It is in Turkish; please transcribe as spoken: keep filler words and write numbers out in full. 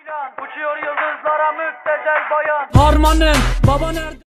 can. Uçuyor yıldızlara müptezel bayan. Harmanım baba nerede?